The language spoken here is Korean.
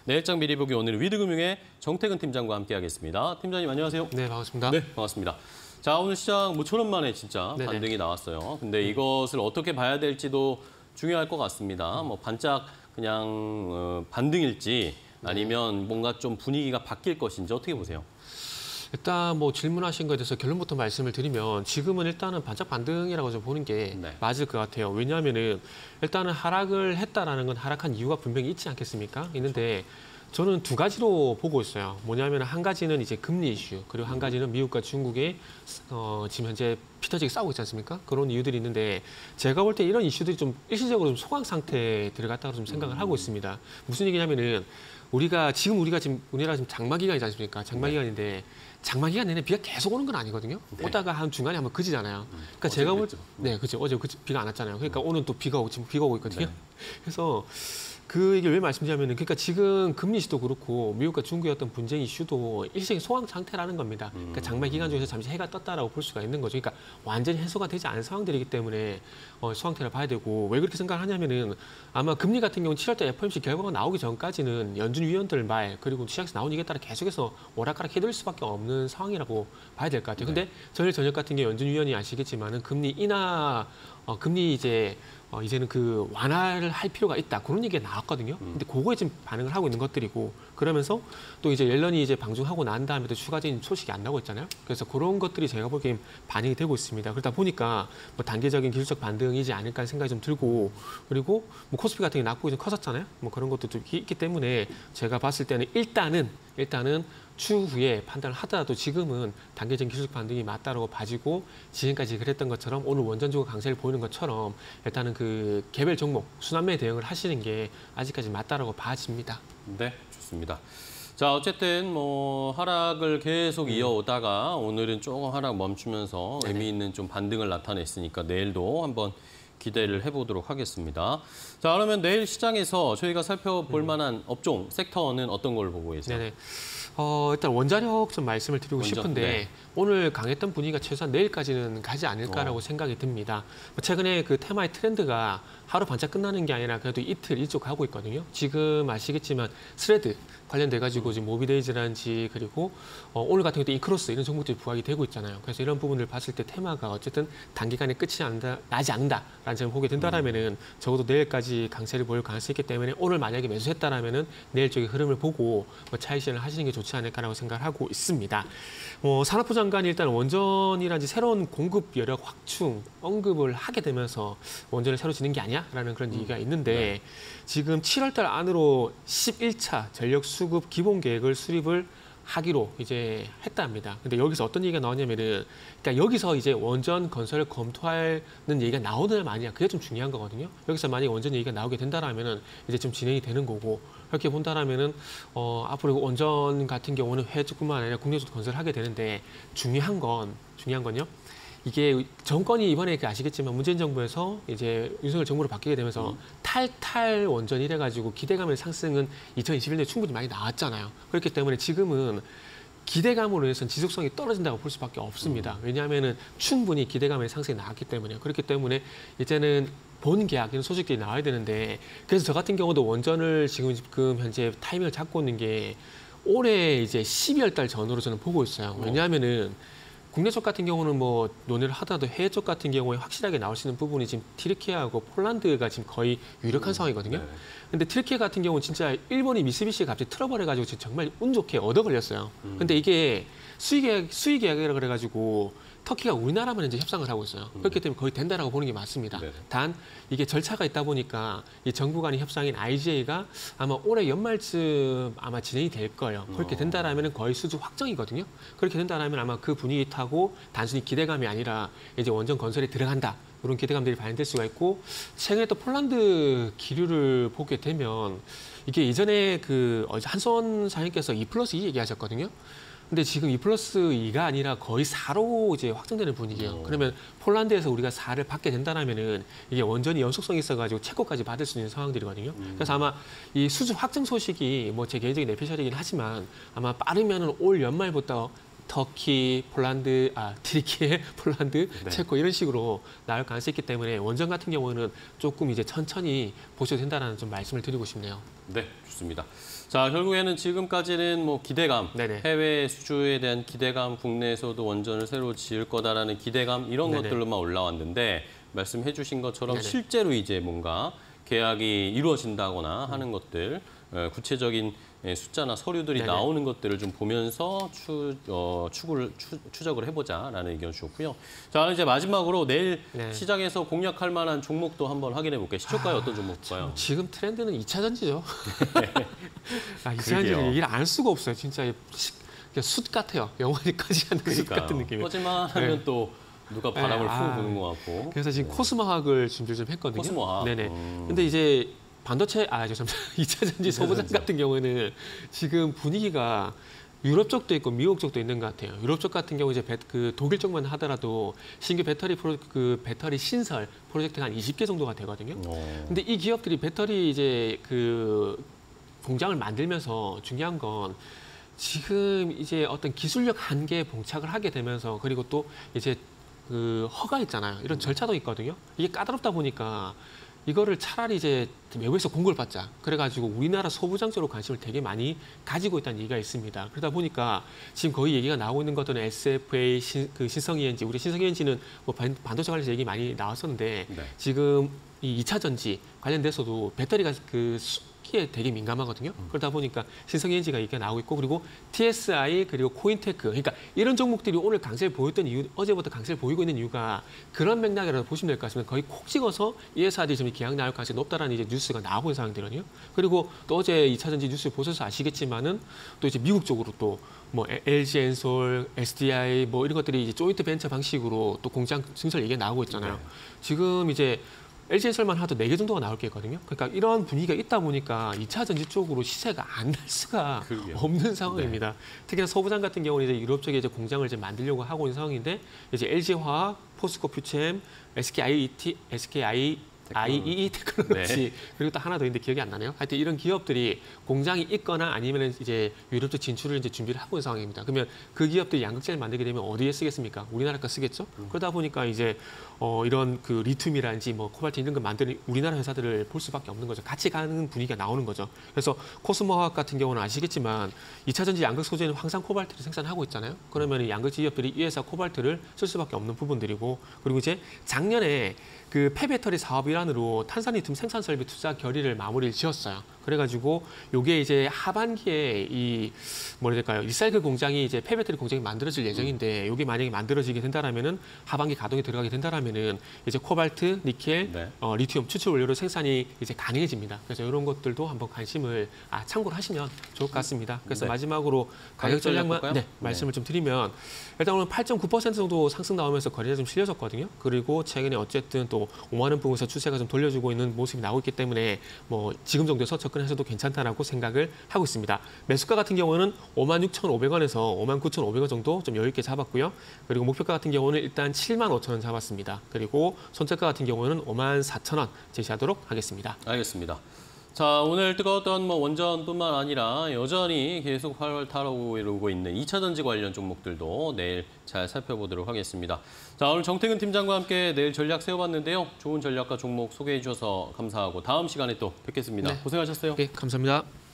내일장 미리 보기 오늘은 위드금융의 정태근 팀장과 함께하겠습니다. 팀장님 안녕하세요. 네, 반갑습니다. 네, 반갑습니다. 자, 오늘 시장 모처럼 만에 진짜 네네. 반등이 나왔어요. 근데 이것을 어떻게 봐야 될지도 중요할 것 같습니다. 뭐 반짝 그냥 반등일지 아니면 뭔가 좀 분위기가 바뀔 것인지 어떻게 보세요? 일단 뭐 질문하신 거에 대해서 결론부터 말씀을 드리면 지금은 일단은 반짝 반등이라고 좀 보는 게 네. 맞을 것 같아요. 왜냐하면은 일단은 하락을 했다라는 건 하락한 이유가 분명히 있지 않겠습니까? 있는데 저는 두 가지로 보고 있어요. 뭐냐면 한 가지는 이제 금리 이슈, 그리고 한 가지는 미국과 중국의 지금 현재 피 터지게 싸우고 있지 않습니까? 그런 이유들이 있는데 제가 볼 때 이런 이슈들이 좀 일시적으로 좀 소강 상태에 들어갔다고 좀 생각을 하고 있습니다. 무슨 얘기냐면은 우리나라 지금 장마 기간이지 않습니까? 장마 기간인데 장마 기간 내내 비가 계속 오는 건 아니거든요. 네. 오다가 한 중간에 한번 그지잖아요. 그러니까 제가 볼 때, 네, 그죠. 어제 비가 안 왔잖아요. 그러니까 오늘 또 지금 비가 오고 있거든요. 네. 그래서 그 얘기를 왜 말씀드리냐면은 그러니까 지금 금리 이슈도 그렇고 미국과 중국의 어떤 분쟁 이슈도 일시적인 소강 상태라는 겁니다. 그러니까 장마 기간 중에서 잠시 해가 떴다라고 볼 수가 있는 거죠. 그러니까 완전히 해소가 되지 않은 상황들이기 때문에 소강태를 봐야 되고 왜 그렇게 생각을 하냐면은 아마 금리 같은 경우는 7월 달 FOMC 결과가 나오기 전까지는 연준 위원들 말 그리고 시장에서 나온 얘기에 따라 계속해서 오락가락 해드릴 수밖에 없는 상황이라고 봐야 될 것 같아요. 근데 전일 저녁 같은 경우 연준 위원이 아시겠지만은 금리 인하 금리 이제는 그 완화를 할 필요가 있다. 그런 얘기가 나왔거든요. 근데 그거에 지금 반응을 하고 있는 것들이고 그러면서 또 이제 옐런이 이제 방중하고 난 다음에도 추가적인 소식이 안 나오고 있잖아요. 그래서 그런 것들이 제가 보기엔 반영이 되고 있습니다. 그러다 보니까 뭐 단계적인 기술적 반등이지 않을까 하는 생각이 좀 들고 그리고 뭐 코스피 같은 게 낙폭이 좀 커졌잖아요. 뭐 그런 것도 좀 있기 때문에 제가 봤을 때는 일단은 추후에 판단을 하더라도 지금은 단계적인 기술적 반등이 맞다라고 봐지고 지금까지 그랬던 것처럼 오늘 원전주가 강세를 보이는 것처럼 일단은 그 개별 종목 순환매 대응을 하시는 게 아직까지 맞다라고 봐집니다. 네, 좋습니다. 자, 어쨌든 뭐 하락을 계속 이어오다가 오늘은 조금 하락 멈추면서 의미 있는 좀 반등을 나타냈으니까 내일도 한번 기대를 해보도록 하겠습니다. 자, 그러면 내일 시장에서 저희가 살펴볼 만한 업종, 섹터는 어떤 걸 보고 계세요? 네네. 일단 원자력 좀 말씀을 드리고 싶은데 네. 오늘 강했던 분위기가 최소한 내일까지는 가지 않을까라고 생각이 듭니다. 최근에 그 테마의 트렌드가 하루 반짝 끝나는 게 아니라 그래도 이틀 일찍 가고 있거든요. 지금 아시겠지만 스레드 관련돼가지고 지금 모비데이즈라든지 그리고 오늘 같은 경우도 이크로스 이런 종목들이 부각이 되고 있잖아요. 그래서 이런 부분을 봤을 때 테마가 어쨌든 단기간에 끝이 나지 않는다라는 점을 보게 된다라면은 적어도 내일까지 강세를 보일 가능성이 있기 때문에 오늘 만약에 매수했다라면은 내일 쪽의 흐름을 보고 차익 실현을 하시는 게 좋지 않을까라고 생각을 하고 있습니다. 산업부 장관이 일단 원전이라든지 새로운 공급 여력 확충 언급을 하게 되면서 원전을 새로 짓는 게 아니야라는 그런 얘기가 있는데 지금 7월 달 안으로 11차 전력 수급 기본 계획을 수립을 하기로 이제 했답니다. 근데 여기서 어떤 얘기가 나오냐면은, 그러니까 여기서 이제 원전 건설을 검토하는 얘기가 나오느냐 마느냐 그게 좀 중요한 거거든요. 여기서 만약에 원전 얘기가 나오게 된다라면은 이제 좀 진행이 되는 거고 그렇게 본다라면은 앞으로 원전 같은 경우는 해외뿐만 아니라 국내에서도 건설을 하게 되는데 중요한 건요. 이게 정권이 이번에 아시겠지만 문재인 정부에서 이제 윤석열 정부로 바뀌게 되면서 탈탈 원전 이래가지고 기대감의 상승은 2021년에 충분히 많이 나왔잖아요. 그렇기 때문에 지금은 기대감으로 해서는 지속성이 떨어진다고 볼 수밖에 없습니다. 왜냐하면은 충분히 기대감의 상승이 나왔기 때문에요. 그렇기 때문에 이제는 본 계약 이런 소식들이 나와야 되는데 그래서 저 같은 경우도 원전을 지금 현재 타이밍을 잡고 있는 게 올해 이제 12월 달 전후로 저는 보고 있어요. 왜냐하면은 국내 쪽 같은 경우는 뭐 논의를 하더라도 해외 쪽 같은 경우에 확실하게 나올 수 있는 부분이 지금 튀르키예하고 폴란드가 지금 거의 유력한 상황이거든요. 근데 튀르키예 같은 경우는 진짜 일본이 미쓰비시에 갑자기 트러블 해가지고 지금 정말 운 좋게 얻어 걸렸어요. 근데 이게 수의 계약이라 그래가지고 터키가 우리나라만 이제 협상을 하고 있어요. 그렇기 때문에 거의 된다라고 보는 게 맞습니다. 단 이게 절차가 있다 보니까 이 정부 간의 협상인 IGA가 아마 올해 연말쯤 아마 진행이 될 거예요. 그렇게 된다라면 거의 수주 확정이거든요. 그렇게 된다라면 아마 그 분위기 타고 단순히 기대감이 아니라 이제 원전 건설에 들어간다. 이런 기대감들이 반영될 수가 있고 최근에 또 폴란드 기류를 보게 되면 이게 예전에 그 한son 사장님께서 2+2 얘기하셨거든요. 근데 지금 2+2가 아니라 거의 4로 이제 확정되는 분위기예요. 그러면 폴란드에서 우리가 4를 받게 된다면은 이게 원전이 연속성이 있어가지고 채권까지 받을 수 있는 상황들이거든요. 그래서 아마 이 수주 확정 소식이 뭐 제 개인적인 내피셜이긴 하지만 아마 빠르면은 올 연말부터 터키, 튀르키예, 폴란드, 체코 이런 식으로 나올 가능성이 있기 때문에 원전 같은 경우는 조금 이제 천천히 보셔도 된다는 좀 말씀을 드리고 싶네요. 네, 좋습니다. 자, 결국에는 지금까지는 뭐 기대감, 네네. 해외 수주에 대한 기대감, 국내에서도 원전을 새로 지을 거다라는 기대감 이런 네네. 것들로만 올라왔는데 말씀해 주신 것처럼 네네. 실제로 이제 뭔가 계약이 이루어진다거나 하는 것들, 구체적인 숫자나 서류들이 네네. 나오는 것들을 좀 보면서 추적을 해보자라는 의견 주셨고요. 자, 이제 마지막으로 내일 네. 시장에서 공략할 만한 종목도 한번 확인해 볼게요. 시초가에 어떤 종목일까요? 지금 트렌드는 2차 전지죠. 2차 전지를 그러게요. 얘기를 안 할 수가 없어요. 진짜 그냥 숯 같아요. 영원히까지 하는 숯 같은 느낌이에요. 꺼지만 하면 네. 또 누가 바람을 네, 푹 부는 것 같고. 그래서 지금 코스모학을 준비를 좀 했거든요. 코스모학. 네네. 근데 이제 반도체, 죄송합니다. 2차 전지 소부장 같은 경우에는 지금 분위기가 유럽 쪽도 있고 미국 쪽도 있는 것 같아요. 유럽 쪽 같은 경우 이제 그 독일 쪽만 하더라도 신규 배터리 신설 프로젝트가 한 20개 정도가 되거든요. 근데 이 기업들이 배터리 이제 그 공장을 만들면서 중요한 건 지금 이제 어떤 기술력 한계에 봉착을 하게 되면서 그리고 또 이제 그 허가 있잖아요. 이런 절차도 있거든요. 이게 까다롭다 보니까 이거를 차라리 이제 외부에서 공급을 받자. 그래가지고 우리나라 소부장 쪽으로 관심을 되게 많이 가지고 있다는 얘기가 있습니다. 그러다 보니까 지금 거의 얘기가 나오고 있는 것들은 SFA, 신성ENG, 우리 신성ENG는 뭐 반도체 관련해서 얘기 많이 나왔었는데 네. 지금 이 2차 전지 관련돼서도 배터리가 그 습기에 되게 민감하거든요. 그러다 보니까 신성ENG가 얘기가 나오고 있고 그리고 TSI 그리고 코인테크 그러니까 이런 종목들이 오늘 강세를 보였던 이유 어제부터 강세를 보이고 있는 이유가 그런 맥락이라고 보시면 될 것 같습니다. 거의 콕 찍어서 이 회사들이 지금 기약 나올 가능성이 높다라는 이제 뉴스가 나오고 있는 상황들이거든요. 그리고 또 어제 2차 전지 뉴스 보셔서 아시겠지만은 또 이제 미국 쪽으로 또 뭐 LG 엔솔, SDI 뭐 이런 것들이 이제 조인트 벤처 방식으로 또 공장 증설 얘기가 나오고 있잖아요. 네. 지금 이제 LG에서만 하도 4개 정도가 나올 게 있거든요. 그러니까 이런 분위기가 있다 보니까 2차 전지 쪽으로 시세가 안 날 수가 그러게요. 없는 상황입니다. 특히나 소부장 같은 경우는 이제 유럽 쪽에 이제 공장을 이제 만들려고 하고 있는 상황인데 이제 LG화학, 포스코 퓨체엠, IEE 테크놀로지 그리고 또 하나 더 있는데 기억이 안 나네요. 하여튼 이런 기업들이 공장이 있거나 아니면 이제 유럽 쪽 진출을 이제 준비를 하고 있는 상황입니다. 그러면 그 기업들이 양극재를 만들게 되면 어디에 쓰겠습니까? 우리나라 거 쓰겠죠? 그러다 보니까 이제 이런 그 리튬이라든지 뭐 코발트 이런 거 만드는 우리나라 회사들을 볼 수밖에 없는 거죠. 같이 가는 분위기가 나오는 거죠. 그래서 코스모화학 같은 경우는 아시겠지만 2차 전지 양극 소재는 항상 코발트를 생산하고 있잖아요. 그러면 이 양극재 기업들이 이 회사 코발트를 쓸 수밖에 없는 부분들이고 그리고 이제 작년에 그 폐배터리 사업 일환으로 탄산리튬 생산 설비 투자 결의를 마무리를 지었어요. 그래가지고 요게 이제 하반기에 이 뭐라 해야 될까요? 리사이클 공장이 이제 폐배터리 공장이 만들어질 예정인데 요게 만약에 만들어지게 된다라면은 하반기 가동에 들어가게 된다라면은 이제 코발트, 니켈, 네. 리튬 추출 원료로 생산이 이제 가능해집니다. 그래서 이런 것들도 한번 관심을 참고를 하시면 좋을 것 같습니다. 그래서 네. 마지막으로 가격 전략만 볼까요? 말씀을 좀 드리면 일단 오늘 8.9% 정도 상승 나오면서 거래가 좀 실려졌거든요. 그리고 최근에 어쨌든 또 5만 원 부근에서 추세가 좀 돌려주고 있는 모습이 나오고 있기 때문에 뭐 지금 정도에서 접근해서도 괜찮다라고 생각을 하고 있습니다. 매수가 같은 경우는 56,500원에서 59,500원 정도 좀 여유 있게 잡았고요. 그리고 목표가 같은 경우는 일단 75,000원 잡았습니다. 그리고 손절가 같은 경우는 54,000원 제시하도록 하겠습니다. 알겠습니다. 자, 오늘 뜨거웠던 뭐 원전뿐만 아니라 여전히 계속 활활 타오르고 있는 2차 전지 관련 종목들도 내일 잘 살펴보도록 하겠습니다. 자, 오늘 정태근 팀장과 함께 내일 전략 세워봤는데요. 좋은 전략과 종목 소개해 주셔서 감사하고 다음 시간에 또 뵙겠습니다. 네. 고생하셨어요. 네, 감사합니다.